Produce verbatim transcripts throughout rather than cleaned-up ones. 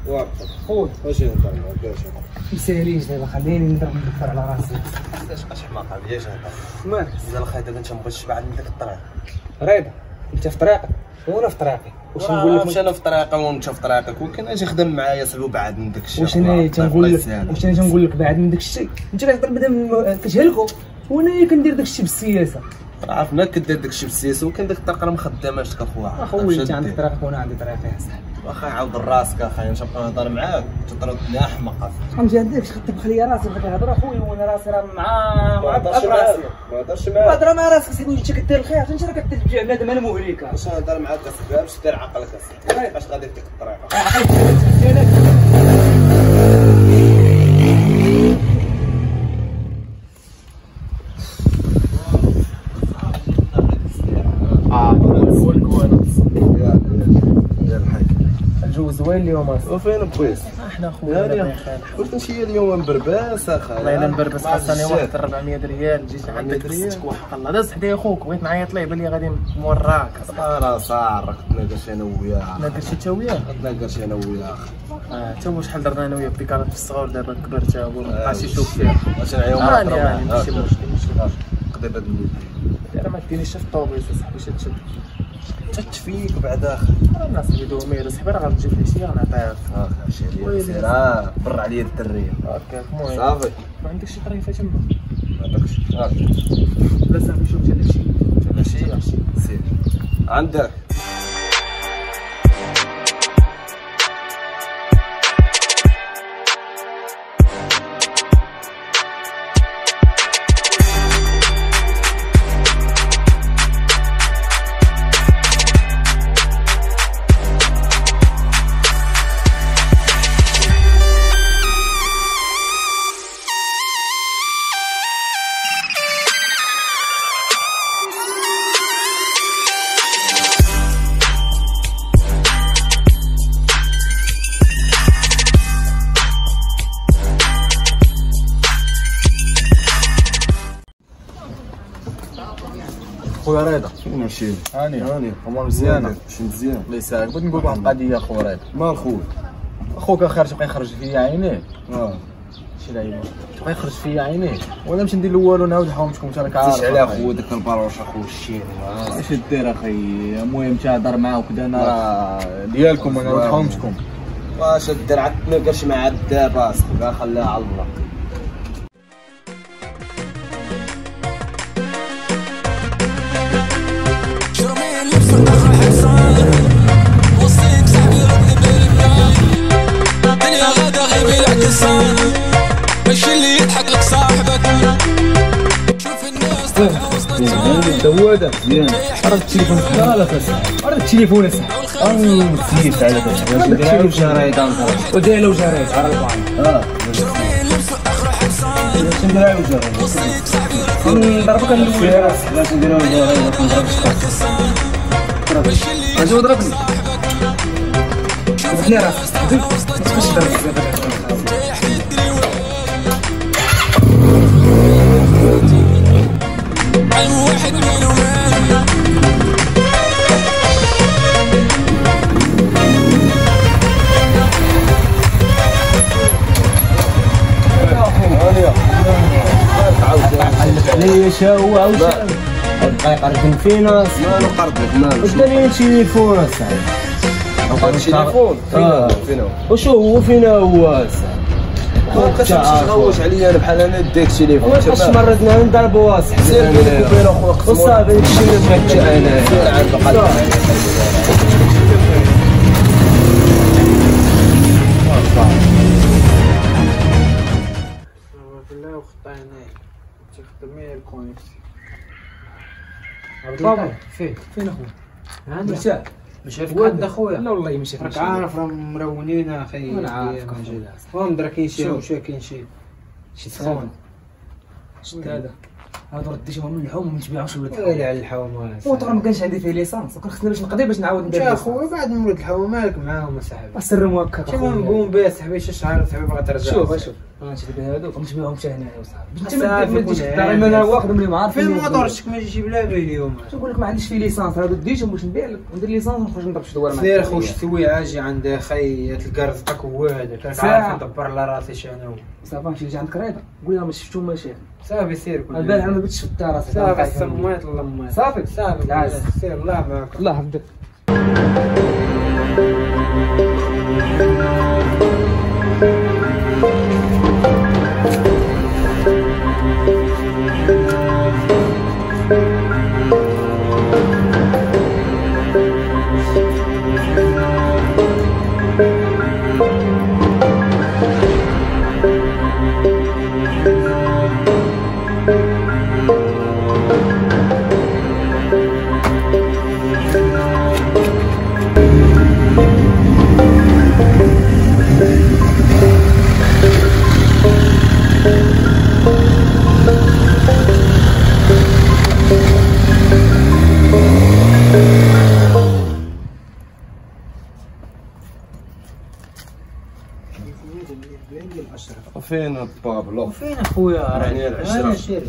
واقف خويا واش نهضر معاك باش ما ساهلينش دابا، خليني نضرب ندفر على راسي. علاش بقى حماقه بياش نهضر مالك مزال اخاي دابا انت مبغيتش تبعد من ديك الطريق. رضا انت في طريقك وانا في طريقي، واش نقول لك؟ واش انا في طريقي وانت في طريقك، ولكن اجي خدم معايا صاحبي وبعد من داك الشيء. واش انا تنقول لك واش انا تنقول لك بعد من داك الشيء؟ انت كتهضر بدا كتهلكو وانا كندير داك الشيء بالسياسه. عرفنا كدير داك الشيء بالسياسه، ولكن داك الطريقه راه مخدماش اخويا. اخويا انت عندك طريقك وانا عندي طريقي يا صاحبي. واخا عاود راسك اخاي، نمشي نبقى نهضر معاك تطردني احمق. فهمتي هذاك اش خدك ليا راسي بغيت نهضر اخويا وانا راسي راه مع ما هضرش راسي. معاك ما هضرش معاك هضر مع راسك سيدي، انت كدير الخير، انت راه كدير بجوع بنادم انا مهلكه. باش نهضر معاك اصاحبي باش دير عقلك اصاحبي، باش غادي في ديك الطريقه. الجو زوين اليوم اصاحبي. وفين بويس؟ احنا خويا قلت نمشي اليوم مبرباس اخاي. والله الا مبربس خاصني واحد أربعمية ريال، جيت عندك ريال وحق الله داز حدايا خوك، بغيت نعيط ليه بان لي غادي موراك. راه صار راك تناقش انا وياه. ناقشتي انت وياه؟ تناقش انا وياه اه تا هو شحال درنا انا وياه بيكارات في الصغر، دابا كبرت هو مابقاش يشوف فيها. واش نعيو اه مع يعني ماشي مشكل ماشي قضي بهاد المدة. راه ما ديريش في الطوبيس اصاحبي، شد شد تتفيك بعد اخي. راه الناس اللي دومير صاحبي راه غتجي في العشيه غنعطيها. اه عشيري سير اه بر عليا الدريه هكاك. المهم صافي ما عندكش شي طريفه تما؟ ما عندكش اه لا صاحبي شوف جا داكشي ماشي سير عندك. خويا رضا فين ماشي هاني هاني امور مزيانه ماشي مزيان. الله يسعدك. بغيت نقول واحد القضيه اخويا رضا. مال خويا؟ اخوك خارج بقى يخرج فيا عينيه. اه شي لعيبه بقى يخرج فيا عينيه وانا باش ندير له والو نعاود نحاومتكم انت راك عارف. تيش على خويا داك الباروش اخويا الشيري. اش دير اخي؟ المهم تهضر معاه وكذا، انا راه ديالكم انا نحاومتكم. واش دير عاد تناقش مع دابا اصاحبي خليها على الله. ماشي اللي يضحك لك صاحبك. شوف الناس دوادة مزيان. راه التليفون لا لا تسمع، راه التليفون اسمع اه نسيت على بالك. واش ندير وجه رايدان ودير له جريت على البان. اه واش ندير وجه نضربك الاول راسك. باش ندير وجه رايدان ما نضربش اجي وضربني ضربني راسك ما تبقاش تضرب. واحد منهم عليا شاو عاود بقى يقرقن فينا. مالو قرضك مالو وداني التليفون اصاحبي. هذا التليفون اه فين هو؟ وشو هو فينا هو اصاحبي؟ ما تمشيش تغوش عليا انا بحال انا نديك التليفون. ما تبقاش مرضنا نضربوا اصاحبي. سير بينك وبين اخوك وصافي داكشي اللي بغيت انا. سير عاد بقى بالله وخطيناه تخدمي الكونيكسي. بابا فين فين اخويا؟ عندي مرتاح مش شايفك عند اخويا. لا والله ما شايفك. راك عارف راه مرونين اخي. انا عارف المهم درا كاين شي وشا كاين شي شي سخون. شد هذا هادو ردي شي من اللحوم وما تبيعوش ولاد الحوم. ويلي على الحوم. وطرا ما كانش عندي فيه ليسانس وكان خصني باش نقضي باش نعاود ندير. يا خويا بعد من ولاد الحوم مالك معاهم اصاحبي. السر مؤكد. كيما نقوم به صاحبي شي شهر صاحبي باغي ترجع. شوف شوف غنشري بها هذوك ونجمعهم حتى هنايا وصافي. صافي ما تجيش الدار انا واخدهم لهم عارف فين الموطور شك ما يجيب لا بيه اليوم. نقول لك ما عنديش فيه ليسانس هذا ديتهم باش نبيع لك ندير ليسانس ونخرج نضرب شي دوار معاك. سير خوش سوي اجي عند خي تلقى رزقك هو هذاك عارف ندبر على راسي شي انا هو. صافي نمشي نجي عند قريبه نقول لها ما شفتو ما شي صافي سير كل البارح ما بغيتش في الدار صافي السميت الله ما صافي صافي سير الله معاك الله يحفظك. فين الطابلو؟ فين اخويا راني العشرة شي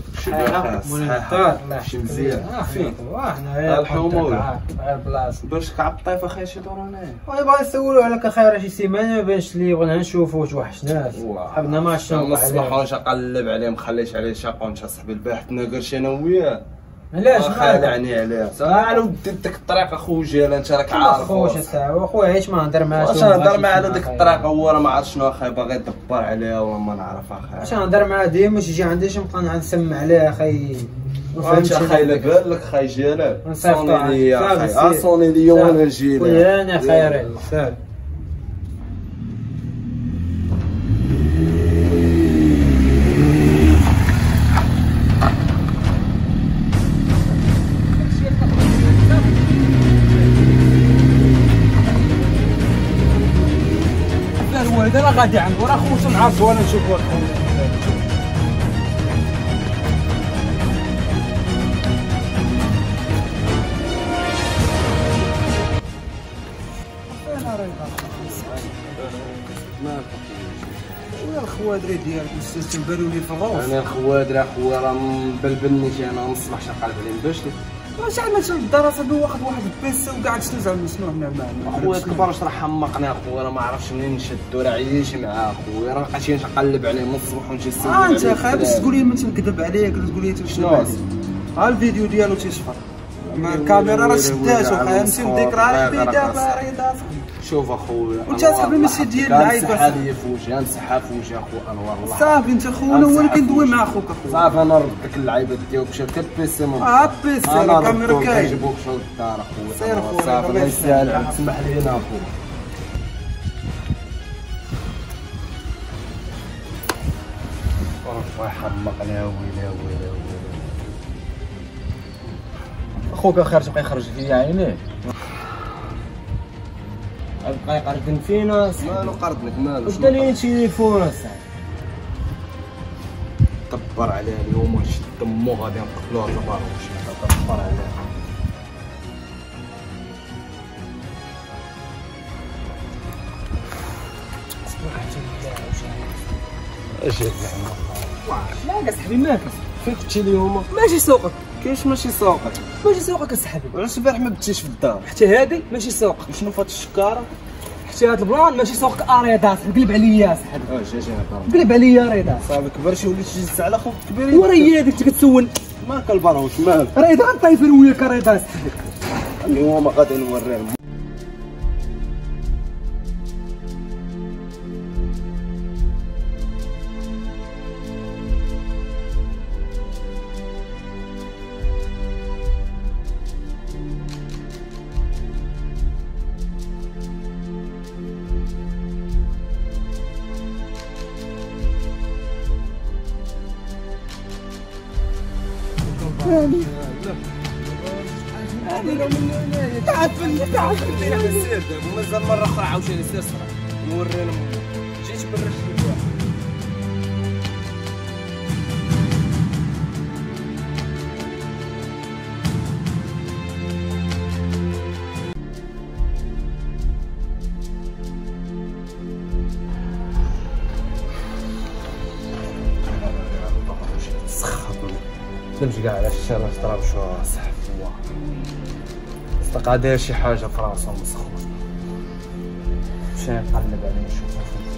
شي مزيان فين؟ حنا الحومه غير بلاصه باش كعب الطيف اخي شي دور هنايا وي بغا يسولوا عليك اخي شي سيمانه ما بانش لي بغينا نشوفو توحشناش حبنا ما ما نصبحوش نقلب عليه مخليش عليه شاقون تا صاحبي البارح تناقرش انا وياه علاش خالعني عليه انا وديت ديك الطريق اخو جيل انت راك عارف خوش الساعه واخويا عيش ما نهضر معاه واش نهضر معاه على ديك الطريق هو راه ما عرف شنو اخي باغي يدبر عليها ولا ما نعرف اخي واش نهضر معاه ديما يجي عندي شي نبقى نسمع عليه اخي فهمت اخي الا قال لك خاي جلال نصيفطو صوني لي يا اخي صوني لي وانا نجي لك خويا انا خير صافي الوالد انا غادي عنده راه خوت نعرفو وانا نشوفو خويا ويا الخوادري ديالك استاذ تنبالوا لي في الروس انا الخوادر اخويا راه مبلبلني شي انا نصبح شقلب عليهم باش واش عملت الدراسه بو واخد واحد البيسي وقاعد تنزل على شنو هنا معنا اخويا كبرش راه حمقني اخويا راه ما عرفتش منين نشدو راه عييش معاه اخويا راه بقيت نقلب عليه من الصبح ونجي نسول اه انت خايب باش تقول لي ما تنكذب عليك ولا تقول لي شنو ها الفيديو ديالو تيصفر مع الكاميرا راه شداتو خايب نمشي نديكرا عليه دابا راه شوف اخويا وانت صاحبي ماشي ديال اللعيبه نسحها ليا في وجهي نسحها في وجهي اخو انور الله صافي انت خونا هو اللي كندوي مع اخوك اخويا صافي انا رد ديك اللعيبه ديالك مشى كبيسي من اه بيسي راه الكاميرا كاين كيجيبوك شغل الدار اخويا سير اخويا صافي الله يسهل تسمح لي انا اخويا الله يحمقني يا ويلي يا ويلي يا ويلي اخوك خارج بقى يخرج فيا عينيه بقى يقردن فينا مالو قردنك مالو واش دالي تليفون اصاحبي دبر عليها اليوم ونشد دمو غادي نقتلوها تبارك دبر عليها اش لا اصاحبي ماكس فين كنتي اليوم؟ ماشي سوقك كاينش ماشي سوقك ماشي سوقك اصاحبي علاش البارح ما بتيش في الدار؟ حتى هادي ماشي سوقك شنو فات الشكاره؟ حتى هاد البلان ماشي سوقك اريضاس قلب عليا اصاحبي اه جا جا قلب عليا ريضاس صافي كبرتي وليتي تجلس على خوك كبير ورا هي هذيك كتسول ما كالبروش مال ريضا غنطيف انا وياك ريضاس اصاحبي اليوم غادي نوريه تعرف تعرف السير ومازال مره اخرى عاوتاني سير صرا نورينا جيت بالرشد الواحد فهمتش كاع علاش انا نضرب شو صح هو صدق داير شي حاجه في راسو مسخون مشى نقلب عليه نشوف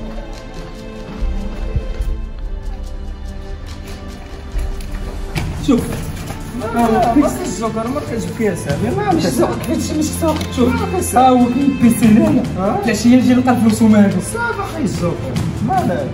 شوف بس الجوكر ما كتجيب فيها سامي ما مش سوق هادشي مش سوق شوف ها هو كاين البيسي هنايا العشيه نجي نلقى الفلوس وما هادو صافي اخي الجوكر مالك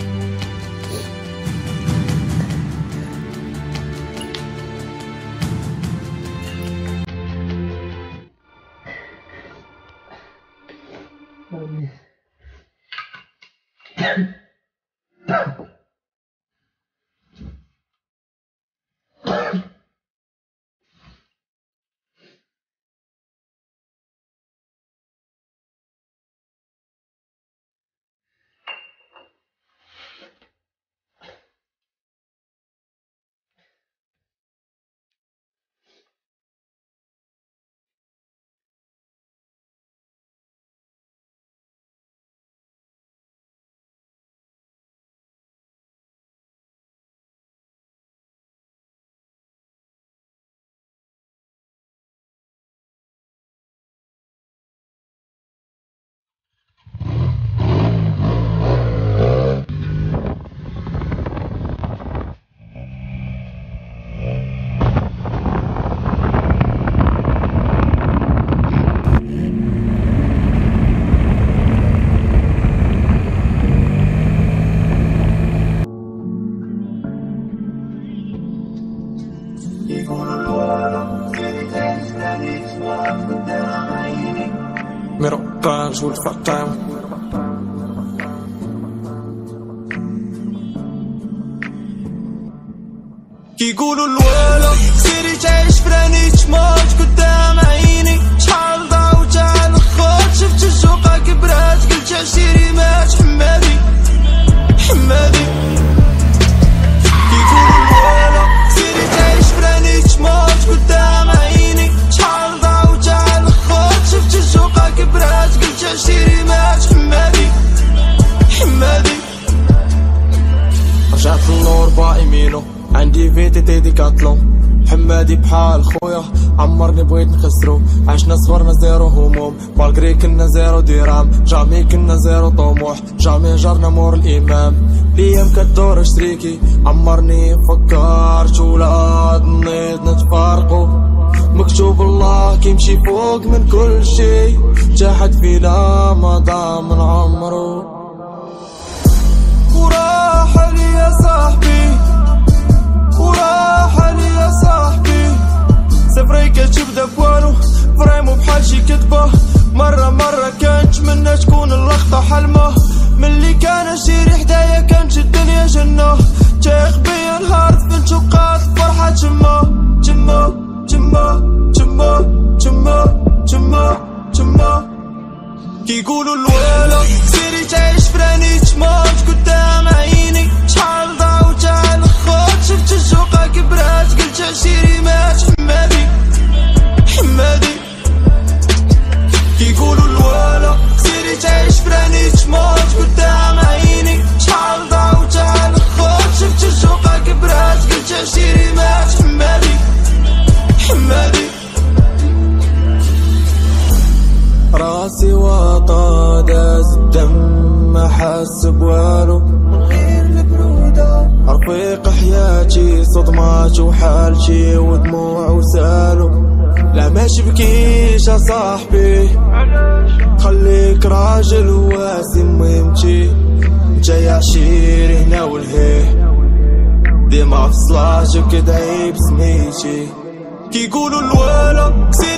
مرقاج والفقام كيقولوا الولا سيري تعيش فراني تموت قدام عيني شحال ضاوت على الخوت شفت الجوقة كبرات قلت عشيري مات حمادي حمادي كيقولوا الولا سيري تعيش فراني تموت قدام عيني شحال ضاوت على الخوت شفت الجوقة كبرات قلت عشيري مات حمادي حمادي رجعت النور باقي مينو عندي فيتي تي ديكاتلون حمادي بحال خويا عمرني بغيت نخسرو عشنا صغرنا زيرو هموم مالغري كنا زيرو درام جامي كنا زيرو طموح جامي جرنا مور الامام الايام كدور شريكي عمرني فكرت ولا ظنيت نتفارقو مكتوب الله كيمشي فوق من كل شي جاحد فينا ما ضاع من عمرو وراح لي يا صاحبي وراح لي يا صاحبي سفري كتبدا بوالو فريمو بحال شي كدبه مرة مرة كنتمنى تكون اللقطة حلمة ملي كان شيري حدايا كانت الدنيا جنة تايق بيا نهار فين وبقات الفرحة تما تما تما تما تما تما تما كيقولوا الولا سيري تعيش فراني تموت قدام عيني شحال ضاوت على الخوت شفت الجوقة كبرات قلت عشيري مات حمادي حمادي كيقولوا الولا سيري تعيش فراني تموت قدام عيني شحال ضاوت على الخوت شفت الجوقة كبرات قلت عشيري مات حمادي حمادي راسي واطا داز الدم ما حس بوالو من غير البرودة رفيق حياتي صدمات وحالتي ودموع وسالو لا ما شبكيش يا صاحبي خليك راجل واسي مهمتي جاي عشيري هنا والهيه ديما في صلاتك كدعي بسميتي كيقولوا الولا